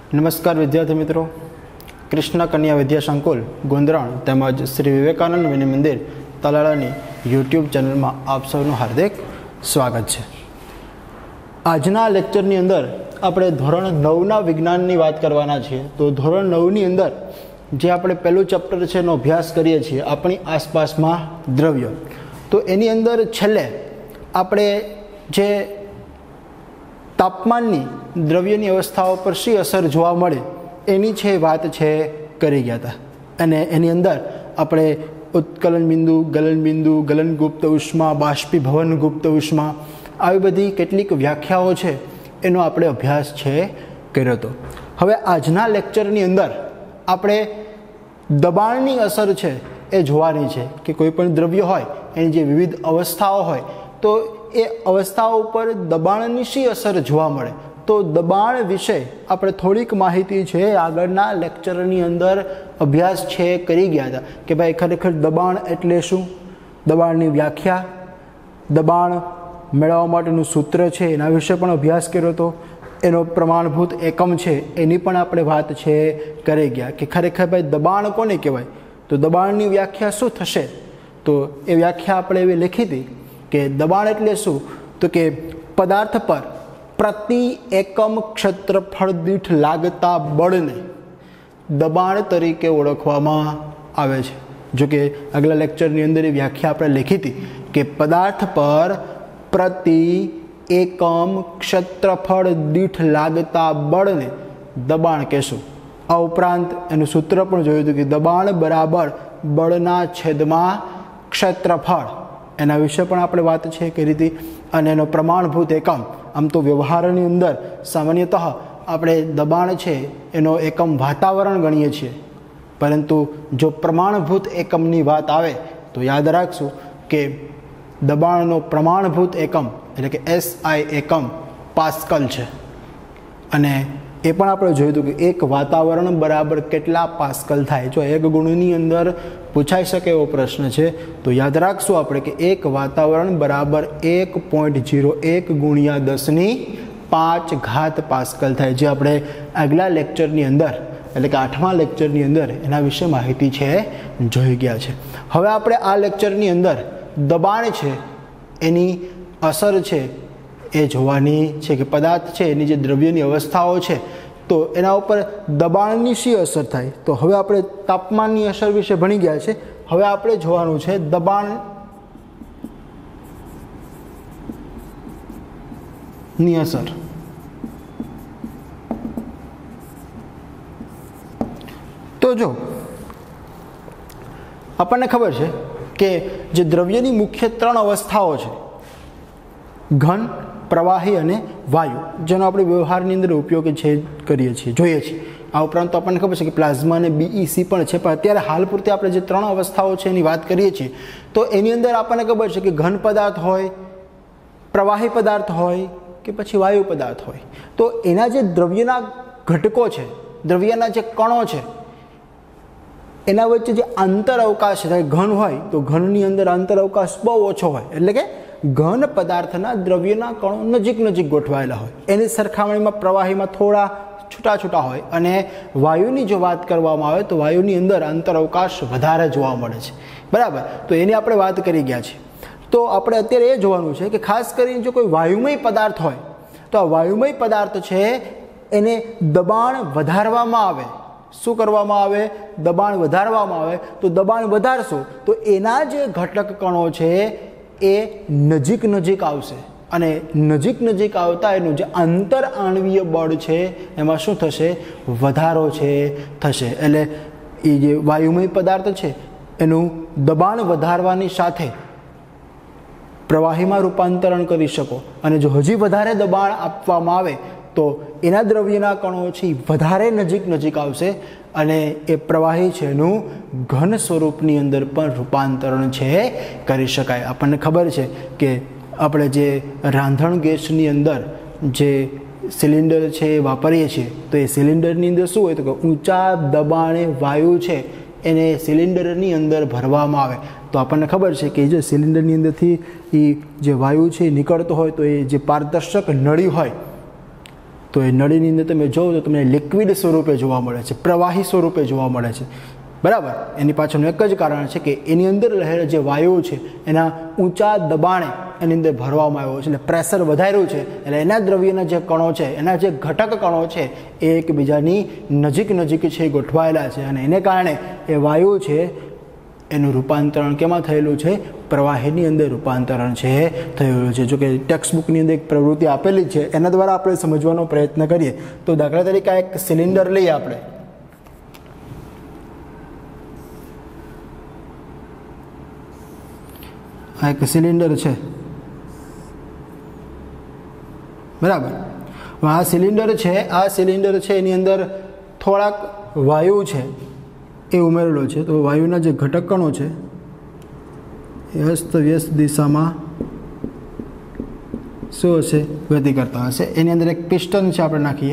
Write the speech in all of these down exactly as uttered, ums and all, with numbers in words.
નમસ્કાર વિદ્યાર્થી મિત્રો, કૃષ્ણ કન્યા વિદ્યા સંકુલ ગોંદરણ તેમજ શ્રી વિવેકાનંદ વિનય મંદિર તાલાળાની યુટ્યુબ ચેનલમાં આપ સૌનું હાર્દિક સ્વાગત છે। આજના લેક્ચરની અંદર આપણે ધોરણ નવના વિજ્ઞાનની વાત કરવાના છીએ। તો ધોરણ નવની અંદર જે આપણે પહેલું ચેપ્ટર છે એનો અભ્યાસ કરીએ છીએ, આપણી આસપાસમાં દ્રવ્ય। તો એની અંદર છેલ્લે આપણે જે તાપમાનની દ્રવ્યની અવસ્થાઓ પર શી અસર જોવા મળે એની છે વાત છે કરી ગયા હતા। અને એની અંદર આપણે ઉત્કલન બિંદુ, ગલન બિંદુ, ગલનગુપ્ત ઉષ્મા, બાષ્પીભવન ગુપ્ત ઉષ્મા, આવી બધી કેટલીક વ્યાખ્યાઓ છે એનો આપણે અભ્યાસ છે કર્યો હતો। હવે આજના લેક્ચરની અંદર આપણે દબાણની અસર છે એ જોવાની છે કે કોઈ પણ દ્રવ્ય હોય એની જે વિવિધ અવસ્થાઓ હોય તો એ અવસ્થાઓ ઉપર દબાણની શી અસર જોવા મળે। તો દબાણ વિશે આપણે થોડીક માહિતી છે આગળના લેક્ચરની અંદર અભ્યાસ છે કરી ગયા હતા કે ભાઈ ખરેખર દબાણ એટલે શું, દબાણની વ્યાખ્યા, દબાણ મેળવવા માટેનું સૂત્ર છે એના વિશે પણ અભ્યાસ કર્યો હતો, એનો પ્રમાણભૂત એકમ છે એની પણ આપણે વાત છે કરી ગયા કે ખરેખર ભાઈ દબાણ કોને કહેવાય। તો દબાણની વ્યાખ્યા શું થશે, તો એ વ્યાખ્યા આપણે એવી લખી હતી કે દબાણ એટલે શું, તો કે પદાર્થ પર પ્રતિ એકમ ક્ષેત્રફળ દીઠ લાગતા બળને દબાણ તરીકે ઓળખવામાં આવે છે। જો કે આગલા લેક્ચરની અંદર એ વ્યાખ્યા આપણે લખી હતી કે પદાર્થ પર પ્રતિ એકમ ક્ષેત્રફળ દીઠ લાગતા બળને દબાણ કહેશું। આ ઉપરાંત એનું સૂત્ર પણ જોયું હતું કે દબાણ બરાબર બળના છેદમાં ક્ષેત્રફળ, એના વિશે પણ આપણે વાત છે કરી હતી। અને એનો પ્રમાણભૂત એકમ, આમ તો વ્યવહારની અંદર સામાન્યતઃ આપણે દબાણ છે એનો એકમ વાતાવરણ ગણીએ છીએ, પરંતુ જો પ્રમાણભૂત એકમની વાત આવે તો યાદ રાખશું કે દબાણનો પ્રમાણભૂત એકમ એટલે કે એસઆઈ એકમ પાસ્કલ છે। અને એ પણ આપણે જોયું હતું કે એક વાતાવરણ બરાબર કેટલા પાસ્કલ થાય। જો એક ગુણની અંદર પૂછાઈ શકે એવો પ્રશ્ન છે તો યાદ રાખશું આપણે કે એક વાતાવરણ બરાબર એક પોઈન્ટ ઝીરો એક ગુણ્યા દસની પાંચ ઘાત પાસ્કલ થાય, જે આપણે આગલા લેક્ચરની અંદર એટલે કે આઠમા લેક્ચરની અંદર એના વિશે માહિતી છે જોઈ ગયા છે। હવે આપણે આ લેક્ચરની અંદર દબાણ છે એની અસર છે એ જોવાની છે કે પદાર્થ છે એની જે દ્રવ્યની અવસ્થાઓ છે તો એના ઉપર દબાણની શી અસર થાય। તો હવે આપણે તાપમાનની અસર વિશે ભણી ગયા છે, હવે આપણે જોવાનું છે દબાણની અસર। તો જો આપણને ખબર છે કે જે દ્રવ્યની મુખ્ય ત્રણ અવસ્થાઓ છે, ઘન, પ્રવાહી અને વાયુ, જેનો આપણે વ્યવહારની અંદર ઉપયોગ છે કરીએ છીએ જોઈએ છીએ। આ ઉપરાંત આપણને ખબર છે કે પ્લાઝ્મા અને બીઈસી પણ છે, પણ અત્યારે હાલ પૂરતી આપણે જે ત્રણ અવસ્થાઓ છે એની વાત કરીએ છીએ તો એની અંદર આપણને ખબર છે કે ઘન પદાર્થ હોય, પ્રવાહી પદાર્થ હોય કે પછી વાયુ પદાર્થ હોય, તો એના જે દ્રવ્યના ઘટકો છે, દ્રવ્યના જે કણો છે એના વચ્ચે જે આંતર અવકાશ છે, ઘન હોય તો ઘનની અંદર આંતર અવકાશ બહુ ઓછો હોય, એટલે કે ઘન પદાર્થના દ્રવ્યના કણો નજીક નજીક ગોઠવાયેલા હોય, એની સરખામણીમાં પ્રવાહીમાં થોડા છૂટા છૂટા હોય। અને વાયુની જો વાત કરવામાં આવે તો વાયુની અંદર આંતર અવકાશ વધારે જોવા મળે છે, બરાબર। તો એની આપણે વાત કરી ગયા છે। તો આપણે અત્યારે એ જોવાનું છે કે ખાસ કરીને જો કોઈ વાયુમય પદાર્થ હોય તો આ વાયુમય પદાર્થ છે એને દબાણ વધારવામાં આવે। શું કરવામાં આવે? દબાણ વધારવામાં આવે। તો દબાણ વધારશો તો એના જે ઘટક કણો છે એ નજીક નજીક આવશે, અને નજીક નજીક આવતા એનું જે આંતર આણવીય બળ છે એમાં શું થશે? વધારો છે થશે। એટલે એ જે વાયુમય પદાર્થ છે એનું દબાણ વધારવાની સાથે પ્રવાહીમાં રૂપાંતરણ કરી શકો, અને જો હજી વધારે દબાણ આપવામાં આવે તો એના દ્રવ્યના કણો છે વધારે નજીક નજીક આવશે અને એ પ્રવાહી છે એનું ઘન સ્વરૂપની અંદર પણ રૂપાંતરણ છે કરી શકાય। આપણને ખબર છે કે આપણે જે રાંધણ ગેસની અંદર જે સિલિન્ડર છે એ વાપરીએ છીએ તો એ સિલિન્ડરની અંદર શું હોય તો કે ઊંચા દબાણે વાયુ છે એને સિલિન્ડરની અંદર ભરવામાં આવે તો આપણને ખબર છે કે જે સિલિન્ડરની અંદરથી એ જે વાયુ છે એ નીકળતો હોય તો એ જે પારદર્શક નળી હોય તો એ નળીની અંદર તમે જોવો તો તમને લિક્વિડ સ્વરૂપે જોવા મળે છે, પ્રવાહી સ્વરૂપે જોવા મળે છે, બરાબર. એની પાછળનું એક જ કારણ છે કે એની અંદર રહેલા જે વાયુઓ છે એના ઊંચા દબાણે એની અંદર ભરવામાં આવ્યો છે, એટલે પ્રેશર વધાર્યું છે, એટલે એના દ્રવ્યના જે કણો છે, એના જે ઘટક કણો છે એ એકબીજાની નજીક નજીક છે ગોઠવાયેલા છે, અને એને કારણે એ વાયુ છે એનું રૂપાંતરણ કેમાં થયેલું છે? પ્રવાહીની અંદર રૂપાંતરણ છે થયેલું છે. જો કે ટેક્સ્ટ બુકની અંદર એક પ્રવૃત્તિ આપેલી છે, એના દ્વારા આપણે સમજવાનો પ્રયત્ન કરીએ. તો દાખલા તરીકે એક સિલિન્ડર લઈએ આપણે, આ એક સિલિન્ડર છે, બરાબર. આ સિલિન્ડર છે, આ સિલિન્ડર છે એની અંદર થોડાક વાયુ છે એ ઉમેરેલો છે. તો વાયુના જે ઘટક કણો છે એ અસ્ત વ્યસ્ત દિશામાં શું હશે? ગતિ કરતા હશે. એની અંદર એક પિસ્ટન છે, આપણે નાખીએ.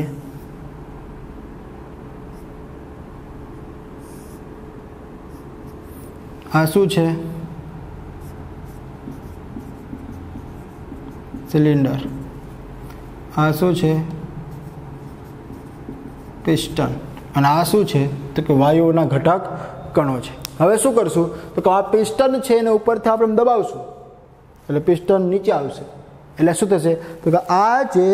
આ શું છે? સિલિન્ડર. આ શું છે? પિસ્ટન. અને આ શું છે? તો કે વાયુઓના ઘટક કણો છે. હવે શું કરશું? તો કે આ પિસ્ટન છે એને ઉપરથી આપણે દબાવશું એટલે પિસ્ટન નીચે આવશે. એટલે શું થશે? તો કે આ જે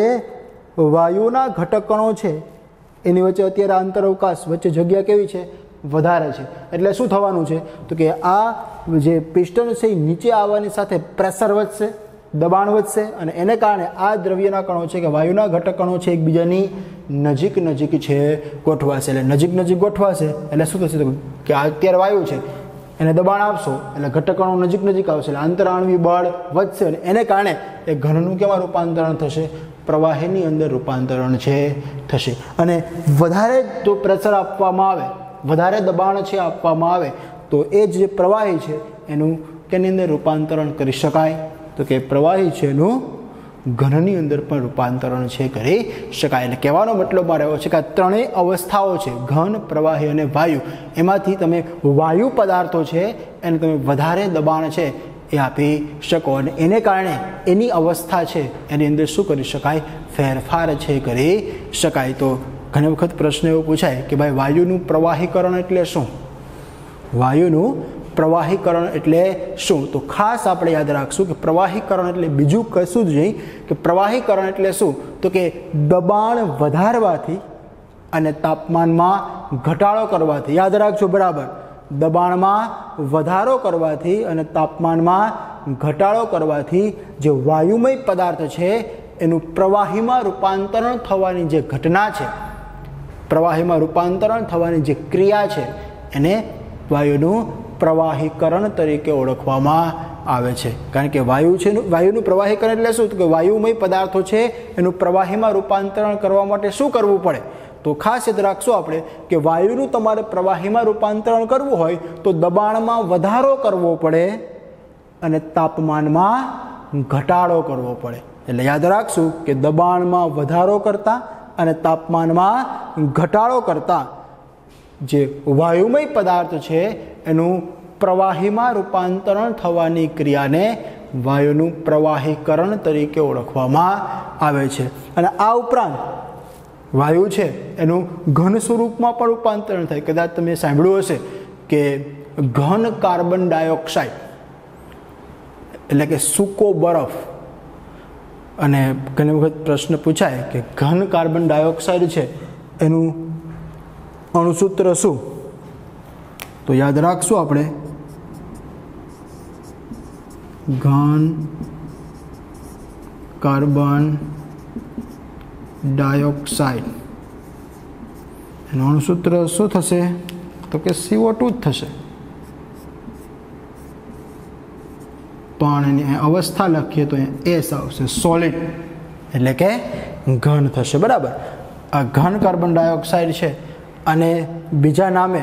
વાયુના ઘટક કણો છે એની વચ્ચે અત્યારે આંતરઅવકાશ વચ્ચે જગ્યા કેવી છે? વધારે છે. એટલે શું થવાનું છે? તો કે આ જે પિસ્ટન છે એ નીચે આવવાની સાથે પ્રેશર વધશે, દબાણ વધશે, અને એને કારણે આ દ્રવ્યના કણો છે કે વાયુના ઘટક કણો છે એકબીજાની નજીક નજીક છે ગોઠવાશે. એટલે નજીક નજીક ગોઠવાશે એટલે શું થશે? કે આ અત્યારે વાયુ છે એને દબાણ આપશો એટલે ઘટક કણો નજીક નજીક આવશે, એટલે આંતરઆણ્વિક બળ વધશે, અને એને કારણે એ ઘનનું કેમાં રૂપાંતરણ થશે? પ્રવાહીની અંદર રૂપાંતરણ છે થશે. અને વધારે જો પ્રેશર આપવામાં આવે, વધારે દબાણ છે આપવામાં આવે તો એ જે પ્રવાહી છે એનું કેની અંદર રૂપાંતરણ કરી શકાય? તો કે પ્રવાહી છે એનું ઘનની અંદર પણ રૂપાંતરણ છે કરી શકાય. એટલે કહેવાનો મતલબ મારો એવો છે કે આ ત્રણેય અવસ્થાઓ છે, ઘન, પ્રવાહી અને વાયુ, એમાંથી તમે વાયુ પદાર્થો છે એને તમે વધારે દબાણ છે એ આપી શકો, અને એને કારણે એની અવસ્થા છે એની અંદર શું કરી શકાય? ફેરફાર છે કરી શકાય. તો ઘણી વખત પ્રશ્ન એવો પૂછાય કે ભાઈ વાયુનું પ્રવાહીકરણ એટલે શું? વાયુનું પ્રવાહીકરણ એટલે શું? તો ખાસ આપણે યાદ રાખશું કે પ્રવાહીકરણ એટલે બીજું કશું જ નહીં કે પ્રવાહીકરણ એટલે શું? તો કે દબાણ વધારવાથી અને તાપમાનમાં ઘટાડો કરવાથી. યાદ રાખજો બરાબર, દબાણમાં વધારો કરવાથી અને તાપમાનમાં ઘટાડો કરવાથી જે વાયુમય પદાર્થ છે એનું પ્રવાહીમાં રૂપાંતરણ થવાની જે ઘટના છે, પ્રવાહીમાં રૂપાંતરણ થવાની જે ક્રિયા છે એને વાયુનું પ્રવાહીકરણ તરીકે ઓળખવામાં આવે છે. કારણ કે વાયુ છે, વાયુનું પ્રવાહીકરણ એટલે શું? તો કે વાયુમય પદાર્થો છે એનું પ્રવાહીમાં રૂપાંતરણ કરવા માટે શું કરવું પડે? તો ખાસ યાદ રાખશું આપણે કે વાયુનું તમારે પ્રવાહીમાં રૂપાંતરણ કરવું હોય તો દબાણમાં વધારો કરવો પડે અને તાપમાનમાં ઘટાડો કરવો પડે. એટલે યાદ રાખશું કે દબાણમાં વધારો કરતા અને તાપમાનમાં ઘટાડો કરતા જે વાયુમય પદાર્થ છે એનું પ્રવાહીમાં રૂપાંતરણ થવાની ક્રિયાને વાયુનું પ્રવાહીકરણ તરીકે ઓળખવામાં આવે છે. અને આ ઉપરાંત વાયુ છે એનું ઘન સ્વરૂપમાં પણ રૂપાંતરણ થાય. કદાચ તમે સાંભળ્યું હશે કે ઘન કાર્બન ડાયોક્સાઇડ એટલે કે સૂકો બરફ, અને ઘણી વખત પ્રશ્ન પૂછાય કે ઘન કાર્બન ડાયોક્સાઇડ છે એનું અણુસૂત્ર શું? તો યાદ રાખશું આપણે ઘન કાર્બન ડાયોક્સાઇડ એનું અણુસૂત્ર શું થશે? તો કે સી ઓ ટુ જ થશે. પણ એની અવસ્થા લખીએ તો એસ આવશે, સોલિડ એટલે કે ઘન થશે. બરાબર. આ ઘન કાર્બન ડાયોક્સાઇડ છે અને બીજા નામે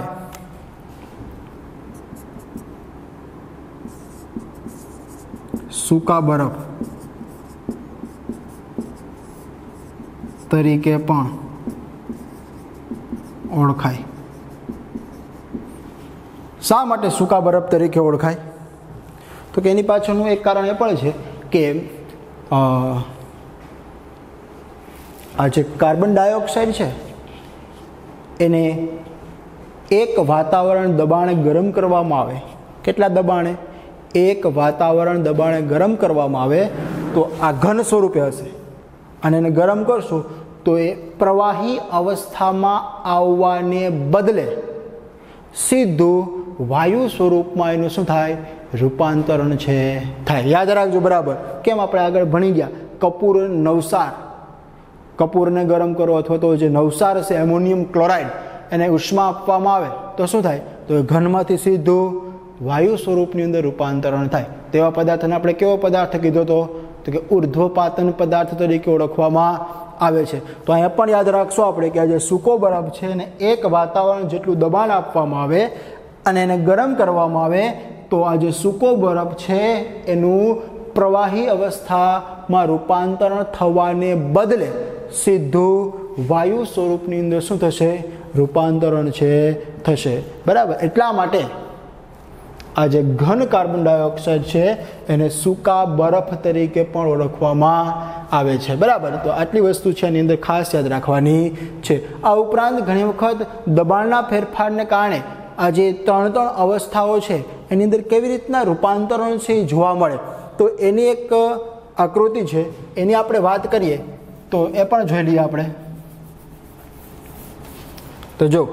સૂકા બરફ તરીકે પણ ઓળખાય. શા માટે સૂકા બરફ તરીકે ઓળખાય? તો કે એની પાછળનું એક કારણ એ પણ છે કે આ જે કાર્બન ડાયોક્સાઇડ છે એને એક વાતાવરણ દબાણે ગરમ કરવામાં આવે, કેટલા દબાણે? એક વાતાવરણ દબાણે ગરમ કરવામાં આવે તો આ ઘન સ્વરૂપે હશે, અને એને ગરમ કરશું તો એ પ્રવાહી અવસ્થામાં આવવાને બદલે સીધું વાયુ સ્વરૂપમાં એનું શું થાય? રૂપાંતરણ છે થાય. યાદ રાખજો બરાબર. કેમ? આપણે આગળ ભણી ગયા કપૂર નવસાર, કપૂરને ગરમ કરો અથવા તો જે નવસાર હશે એમોનિયમ ક્લોરાઇડ એને ઉષ્મા આપવામાં આવે તો શું થાય? તો એ ઘનમાંથી સીધું વાયુ સ્વરૂપની અંદર રૂપાંતરણ થાય. તેવા પદાર્થને આપણે કેવો પદાર્થ કીધો હતો? તો કે ઉર્ધ્વપાતન પદાર્થ તરીકે ઓળખવામાં આવે છે. તો અહીંયા પણ યાદ રાખશો આપણે કે આ જે સૂકો બરફ છે એને એક વાતાવરણ જેટલું દબાણ આપવામાં આવે અને એને ગરમ કરવામાં આવે તો આ જે સૂકો બરફ છે એનું પ્રવાહી અવસ્થામાં રૂપાંતરણ થવાને બદલે સીધું વાયુ સ્વરૂપની અંદર શું થશે? રૂપાંતરણ છે થશે. બરાબર. એટલા માટે આ જે ઘન કાર્બન ડાયોક્સાઇડ છે એને સૂકા બરફ તરીકે પણ ઓળખવામાં આવે છે. બરાબર. તો આટલી વસ્તુ છે એની અંદર ખાસ યાદ રાખવાની છે. આ ઉપરાંત ઘણી વખત દબાણના ફેરફારને કારણે આ જે ત્રણ ત્રણ અવસ્થાઓ છે એની અંદર કેવી રીતના રૂપાંતરણ છે એ જોવા મળે તો એની એક આકૃતિ છે, એની આપણે વાત કરીએ તો એ પણ જોઈ લઈએ આપણે. તો જો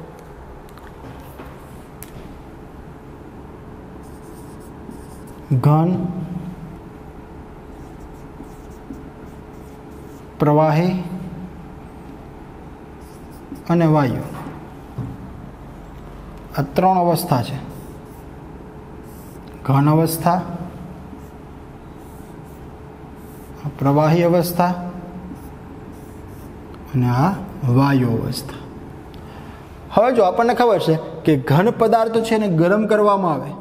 ઘન, પ્રવાહી અને વાયુ આ ત્રણ અવસ્થા છે. ઘન અવસ્થા, પ્રવાહી અવસ્થા અને આ વાયુ અવસ્થા. હવે જો આપણને ખબર છે કે ઘન પદાર્થ છે એને ગરમ કરવામાં આવે,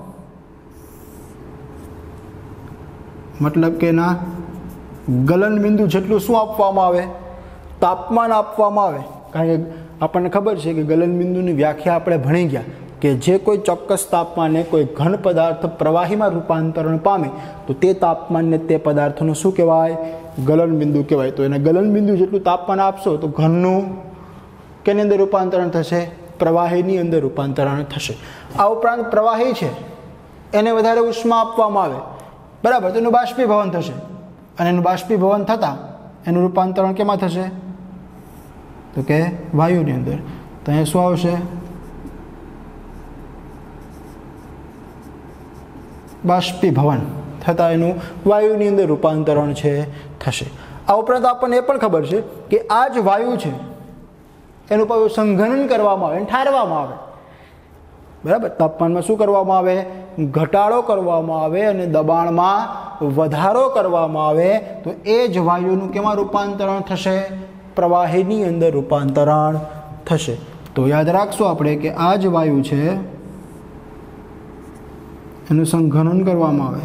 મતલબ કે એના ગલન બિંદુ જેટલું શું આપવામાં આવે? તાપમાન આપવામાં આવે. કારણ કે આપણને ખબર છે કે ગલન બિંદુની વ્યાખ્યા આપણે ભણી ગયા કે જે કોઈ ચોક્કસ તાપમાને કોઈ ઘન પદાર્થ પ્રવાહીમાં રૂપાંતરણ પામે તો તે તાપમાનને તે પદાર્થનું શું કહેવાય? ગલન બિંદુ કહેવાય. તો એને ગલન બિંદુ જેટલું તાપમાન આપશો તો ઘનનું કેની અંદર રૂપાંતરણ થશે? પ્રવાહીની અંદર રૂપાંતરણ થશે. આ ઉપરાંત પ્રવાહી છે એને વધારે ઉષ્મા આપવામાં આવે, બરાબર, તો એનું બાષ્પીભવન થશે અને એનું બાષ્પીભવન થતાં એનું રૂપાંતરણ કેમાં થશે? તો કે વાયુની અંદર. તો અહીંયા શું આવશે? બાષ્પીભવન થતાં એનું વાયુની અંદર રૂપાંતરણ છે થશે. આ ઉપરાંત આપણને એ પણ ખબર છે કે આ જ વાયુ છે એનું પાછું સંઘનન કરવામાં આવે, ઠારવામાં આવે, બરાબર. તાપમાનમાં શું કરવામાં આવે? ઘટાડો કરવામાં આવે અને દબાણમાં વધારો કરવામાં આવે તો એ જ વાયુનું કેમાં રૂપાંતરણ થશે? પ્રવાહીની અંદર રૂપાંતરણ થશે. તો યાદ રાખશું આપણે કે આ જ વાયુ છે એનું સંઘનન કરવામાં આવે.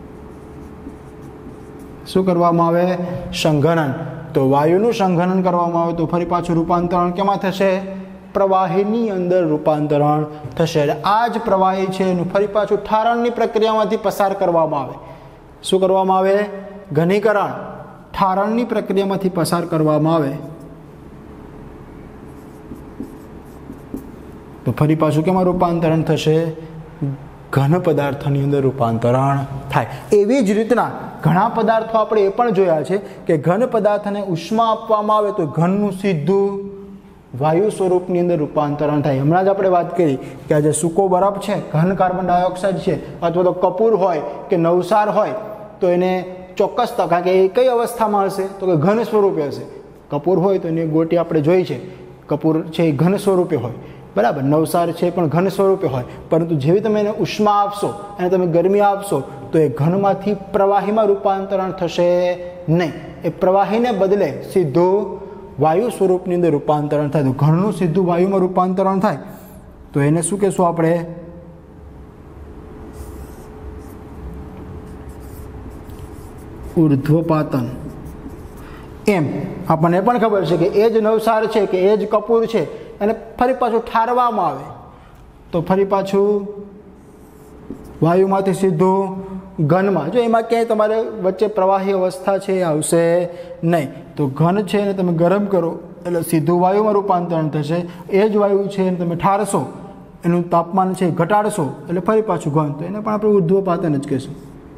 શું કરવામાં આવે? સંઘનન. તો વાયુનું સંઘનન કરવામાં આવે તો ફરી પાછું રૂપાંતરણ કેમાં થશે? પ્રવાહીની અંદર રૂપાંતરણ થશે. આ જ પ્રવાહી છે એનું ફરી પાછું ઠારણની પ્રક્રિયામાંથી પસાર કરવામાં આવે. શું કરવામાં આવે? ઘનીકરણ. ઠારણની પ્રક્રિયામાંથી પસાર કરવામાં આવે તો ફરી પાછું કેમાં રૂપાંતરણ થશે? ઘન પદાર્થની અંદર રૂપાંતરણ થાય. એવી જ રીતના ઘણા પદાર્થો આપણે એ પણ જોયા છે કે ઘન પદાર્થને ઉષ્મા આપવામાં આવે તો ઘનનું સીધું વાયુ સ્વરૂપની અંદર રૂપાંતરણ થાય. હમણાં જ આપણે વાત કરી કે આ જે સૂકો બરફ છે, ઘન કાર્બન ડાયોક્સાઇડ છે, અથવા તો કપૂર હોય કે નવસાર હોય તો એને ચોક્કસ કારણ કે એ કઈ અવસ્થામાં હશે? તો કે ઘન સ્વરૂપે હશે. કપૂર હોય તો એની ગોટી આપણે જોઈ છે, કપૂર છે એ ઘન સ્વરૂપે હોય, બરાબર. નવસાર છે પણ ઘન સ્વરૂપે હોય, પરંતુ જેવી તમે એને ઉષ્મા આપશો અને તમે ગરમી આપશો તો એ ઘનમાંથી પ્રવાહીમાં રૂપાંતરણ થશે નહીં. એ પ્રવાહીને બદલે સીધું વાયુ સ્વરૂપની અંદર રૂપાંતરણ થાય. તો ઘનનું સીધું વાયુમાં રૂપાંતરણ થાય તો એને શું કહેશું આપણે? ઉર્ધ્વપાતન. એમ આપણને પણ ખબર છે કે એ જ નવસાર છે કે એ જ કપૂર છે અને ફરી પાછું ઠારવામાં આવે તો ફરી પાછું વાયુમાંથી સીધું ઘનમાં, જો એમાં ક્યાંય તમારે વચ્ચે પ્રવાહી અવસ્થા છે એ આવશે નહીં. તો ઘન છે એને તમે ગરમ કરો એટલે સીધું વાયુમાં રૂપાંતરણ થશે. એ જ વાયુ છે એને તમે ઠારશો, એનું તાપમાન છે ઘટાડશો એટલે ફરી પાછું ઘન, તો એને પણ આપણે ઉર્ધ્વપાતન જ કહીશું.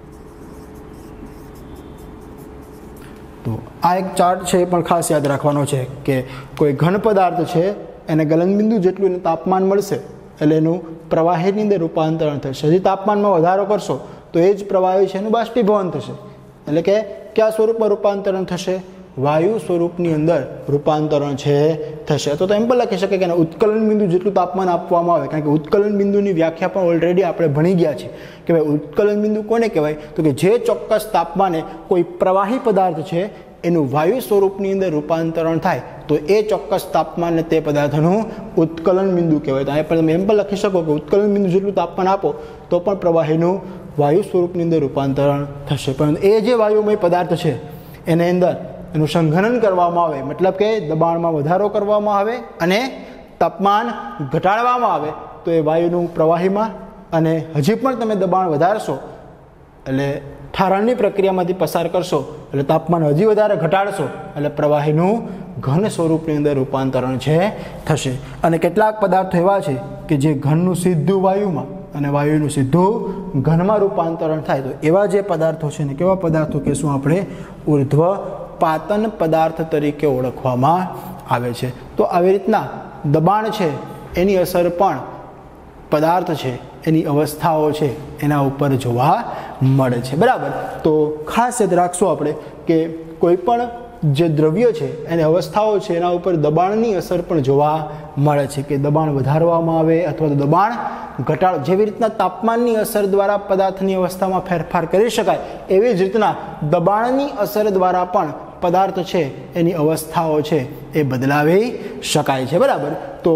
તો આ એક ચાર્ટ છે એ પણ ખાસ યાદ રાખવાનો છે કે કોઈ ઘન પદાર્થ છે એને ગલનબિંદુ જેટલું એને તાપમાન મળશે એટલે એનું પ્રવાહીની અંદર રૂપાંતરણ થશે. હજી તાપમાનમાં વધારો કરશો તો એ જ પ્રવાહી છે એનું બાષ્પીભવન થશે. એટલે કે કયા સ્વરૂપમાં રૂપાંતરણ થશે? વાયુ સ્વરૂપની અંદર રૂપાંતરણ છે થશે. તો એમ પણ લખી શકે કે ઉત્કલન બિંદુ જેટલું તાપમાન આપવામાં આવે, કારણ કે ઉત્કલન બિંદુની વ્યાખ્યા પણ ઓલરેડી આપણે ભણી ગયા છે કે ભાઈ ઉત્કલન બિંદુ કોને કહેવાય? તો કે જે ચોક્કસ તાપમાને કોઈ પ્રવાહી પદાર્થ છે એનું વાયુ સ્વરૂપની અંદર રૂપાંતરણ થાય તો એ ચોક્કસ તાપમાનને તે પદાર્થનું ઉત્કલન બિંદુ કહેવાય. તો અહીંયા પણ તમે એમ પણ લખી શકો કે ઉત્કલન બિંદુ જેટલું તાપમાન આપો તો પણ પ્રવાહીનું વાયુ સ્વરૂપની અંદર રૂપાંતરણ થશે. પરંતુ એ જે વાયુમય પદાર્થ છે એની અંદર એનું સંઘનન કરવામાં આવે, મતલબ કે દબાણમાં વધારો કરવામાં આવે અને તાપમાન ઘટાડવામાં આવે તો એ વાયુનું પ્રવાહીમાં, અને હજી પણ તમે દબાણ વધારશો એટલે ઠારણની પ્રક્રિયામાંથી પસાર કરશો એટલે તાપમાન હજી વધારે ઘટાડશો એટલે પ્રવાહીનું ઘન સ્વરૂપની અંદર રૂપાંતરણ છે થશે. અને કેટલાક પદાર્થો એવા છે કે જે ઘનનું સીધું વાયુમાં અને વાયુનું સીધું ઘનમાં રૂપાંતરણ થાય, તો એવા જે પદાર્થો છે ને કેવા પદાર્થો કહેશું આપણે? ઉર્ધ્વ પાતન પદાર્થ તરીકે ઓળખવામાં આવે છે. તો આવી રીતના દબાણ છે એની અસર પણ પદાર્થ છે એની અવસ્થાઓ છે એના ઉપર જોવા મળે છે. બરાબર. તો ખાસ યાદ રાખશું આપણે કે કોઈ પણ જે દ્રવ્ય છે એની અવસ્થાઓ છે એના ઉપર દબાણની અસર પણ જોવા મળે છે કે દબાણ વધારવામાં આવે અથવા તો દબાણ ઘટાડ. જેવી રીતના તાપમાનની અસર દ્વારા પદાર્થની અવસ્થામાં ફેરફાર કરી શકાય એવી જ રીતના દબાણની અસર દ્વારા પણ પદાર્થ છે એની અવસ્થાઓ છે એ બદલાવી શકાય છે. બરાબર. તો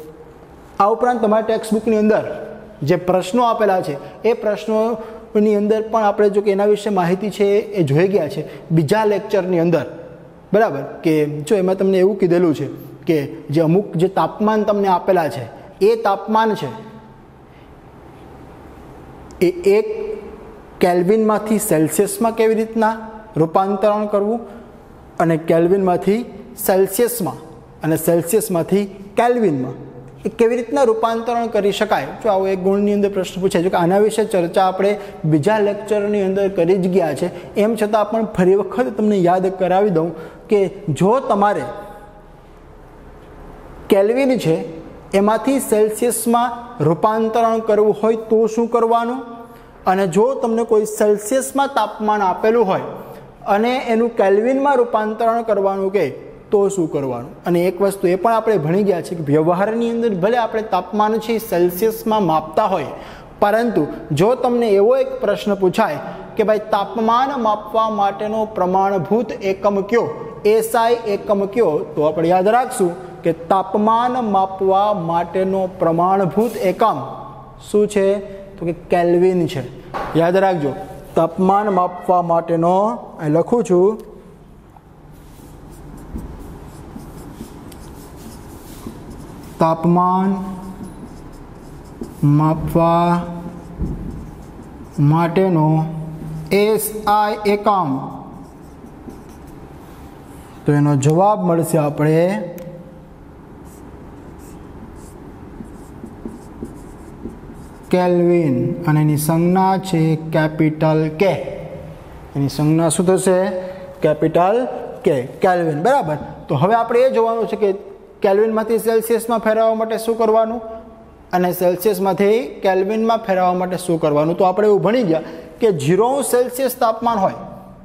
આ ઉપરાંત તમારા ટેક્સ્ટ બુકની અંદર જે પ્રશ્નો આપેલા છે એ પ્રશ્નોની અંદર પણ આપણે જો કે એના વિશે માહિતી છે એ જોઈ ગયા છે બીજા લેક્ચરની અંદર. બરાબર. કે જો એમાં તમને એવું કીધેલું છે કે જે અમુક જે તાપમાન તમને આપેલા છે એ તાપમાન છે એ એક કેલ્વિનમાંથી સેલ્સિયસમાં કેવી રીતના રૂપાંતરણ કરવું અને કેલ્વિનમાંથી સેલ્સિયસમાં અને સેલ્સિયસમાંથી કેલ્વિનમાં એ કેવી રીતના રૂપાંતરણ કરી શકાય. જો આવો એક ગુણની અંદર પ્રશ્ન પૂછાય છે કે આના વિશે ચર્ચા આપણે બીજા લેક્ચરની અંદર કરી જ ગયા છે. એમ છતાં પણ ફરી વખત તમને યાદ કરાવી દઉં કે જો તમારે કેલ્વિન છે એમાંથી સેલ્સિયસમાં રૂપાંતરણ કરવું હોય તો શું કરવાનું, અને જો તમને કોઈ સેલ્સિયસમાં તાપમાન આપેલું હોય અને એનું કેલ્વિનમાં રૂપાંતરણ કરવાનું કે તો શું કરવાનું. અને એક વસ્તુ એ પણ આપણે ભણી ગયા છે કે વ્યવહારની અંદર ભલે આપણે તાપમાન છે સેલ્સિયસમાં માપતા હોય, પરંતુ જો તમને એવો એક પ્રશ્ન પૂછાય કે ભાઈ તાપમાન માપવા માટેનો પ્રમાણભૂત એકમ કયો, એસઆઈ એકમ કયો, તો આપણે યાદ રાખશું કે તાપમાન માપવા માટેનો પ્રમાણભૂત એકમ શું છે? તો કે કેલ્વિન છે. યાદ રાખજો, તાપમાન માપવા માટેનો અહીં લખું છું તાપમાન માપવા માટેનો એસઆઈ એકમ, તો એનો જવાબ મળશે આપણે કેલ્વિન, અને એની સંજ્ઞા છે કેપિટલ કે. એની સંજ્ઞા શું થશે? કેપિટલ કે, કેલ્વિન. બરાબર. તો હવે આપણે એ જોવાનું છે કે કેલ્વિનમાંથી સેલ્સિયસમાં ફેરવવા માટે શું કરવાનું અને સેલ્સિયસમાંથી કેલ્વિનમાં ફેરવવા માટે શું કરવાનું. તો આપણે એવું ભણી ગયા કે ઝીરો અંશ સેલ્સિયસ તાપમાન હોય,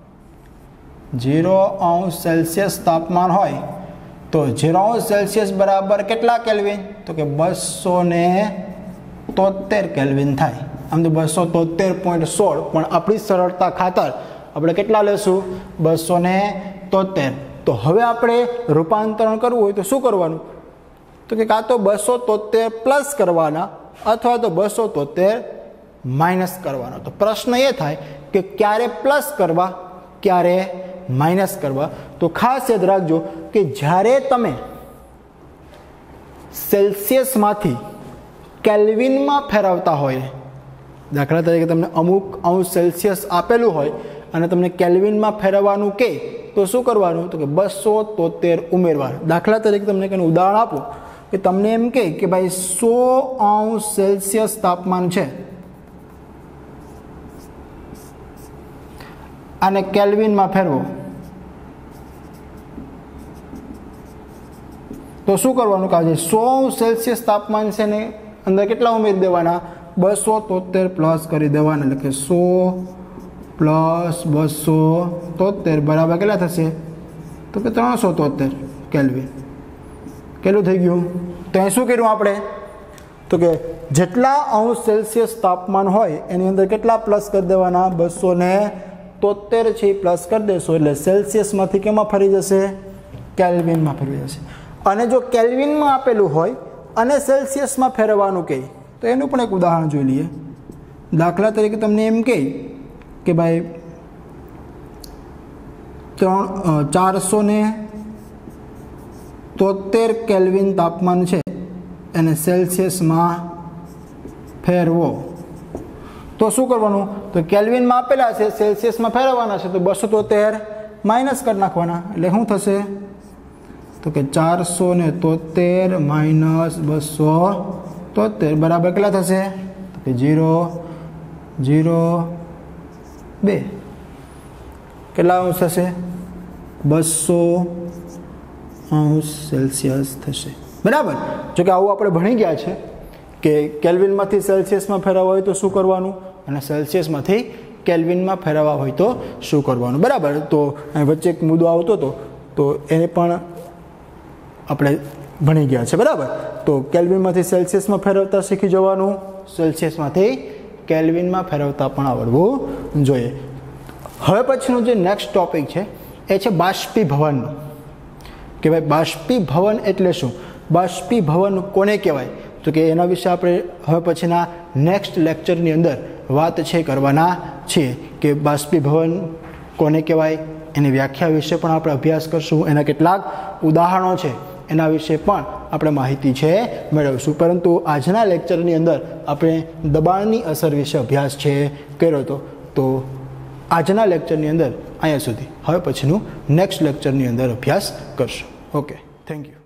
ઝીરો અંશ સેલ્સિયસ તાપમાન હોય તો ઝીરો અંશ સેલ્સિયસ બરાબર કેટલા કેલ્વિન? તો કે બસો ને તોતેર કેલ્વિન થાય. આમ તો બસો તોતેર પોઈન્ટ સોળ, પણ આપણી સરળતા ખાતર આપણે કેટલા લેશું? બસો ને તોતેર. તો હવે આપણે રૂપાંતરણ કરવું હોય તો શું કરવાનું? તો કે કાં તો બસો તોતેર પ્લસ કરવાના અથવા તો બસો તોતેર માઇનસ કરવાનો. તો પ્રશ્ન એ થાય કે ક્યારે પ્લસ કરવા ક્યારે માઇનસ કરવા. તો ખાસ યાદ રાખજો કે જ્યારે તમે સેલ્સિયસમાંથી કેલ્વિનમાં ફેરવતા હોય દાખલા તરીકે તમને અમુક અંશ સેલ્સિયસ આપેલું હોય અને તમને કેલ્વિનમાં ફેરવવાનું કહે તો શું કરવાનું? તો કે બસો તોતેર ઉમેરવાનું. દાખલા તરીકે તમને કંઈ ઉદાહરણ આપો કે તમને એમ કહે કે ભાઈ સો અંશ સેલ્સિયસ તાપમાન છે અને કેલ્વિનમાં ફેરવો, તો શું કરવાનું? કે સો સેલ્સિયસ તાપમાન છે ને અંદર કેટલા ઉમેરી દેવાના? બસો તોતેર પ્લસ કરી દેવાના. એટલે કે સો પ્લસ બસો તોતેર બરાબર કેટલા થશે? તો કે ત્રણસો તોતેર કેલ્વિન. કેટલું થઈ ગયું? તો અહીં શું કર્યું આપણે? તો કે જેટલા અંશ સેલ્સિયસ તાપમાન હોય એની અંદર કેટલા પ્લસ કરી દેવાના? બસો ને તોતેર છે પ્લસ કરી દેશો એટલે સેલ્સિયસમાંથી કેમાં ફરી જશે? કેલ્વિનમાં ફરી જશે. અને જો કેલ્વિનમાં આપેલું હોય અને સેલ્સિયસમાં ફેરવવાનું કહે તો એનું પણ એક ઉદાહરણ જોઈ લઈએ. દાખલા તરીકે તમને એમ કહે કે ભાઈ ત્રણ ચારસો ને તોતેર કેલ્વિન તાપમાન છે એને સેલ્સિયસમાં ફેરવો, તો શું કરવાનું? તો કેલ્વિનમાં આપેલા છે, સેલ્સિયસમાં ફેરવવાના છે, તો બસો તોતેર માઇનસ કરી નાખવાના. એટલે શું થશે? તો કે ચારસો ને તોતેર માઇનસ બસો તોતેર બરાબર કેટલા થશે? તો કે જીરો જીરો બે. કેટલા અંશ થશે? બસો અંશ સેલ્સિયસ થશે. બરાબર. જો કે આવું આપણે ભણી ગયા છે કે કેલ્વિનમાંથી સેલ્સિયસમાં ફેરવવા હોય તો શું કરવાનું અને સેલ્સિયસમાંથી કેલ્વિનમાં ફેરવવા હોય તો શું કરવાનું. બરાબર. તો વચ્ચે એક મુદ્દો આવતો હતો તો એને પણ આપણે ભણી ગયા છે. બરાબર. તો કેલ્વિનમાંથી સેલ્સિયસમાં ફેરવતા શીખી જવાનું, સેલ્સિયસમાંથી કેલ્વિનમાં ફેરવતા પણ આવડવું જોઈએ. હવે પછીનું જે નેક્સ્ટ ટોપિક છે એ છે બાષ્પીભવનનું. કે ભાઈ બાષ્પીભવન એટલે શું? બાષ્પીભવન કોને કહેવાય? તો કે એના વિશે આપણે હવે પછીના નેક્સ્ટ લેક્ચરની અંદર વાત છે કરવાના છીએ કે બાષ્પીભવન કોને કહેવાય, એની વ્યાખ્યા વિશે પણ આપણે અભ્યાસ કરશું, એના કેટલાક ઉદાહરણો છે એના વિશે પણ આપણે માહિતી છે મેળવીશું. પરંતુ આજના લેક્ચરની અંદર આપણે દબાણની અસર વિશે અભ્યાસ છે કર્યો હતો. તો આજના લેક્ચરની અંદર અહીંયા સુધી, હવે પછીનું નેક્સ્ટ લેક્ચરની અંદર અભ્યાસ કરશું. Okay, thank you.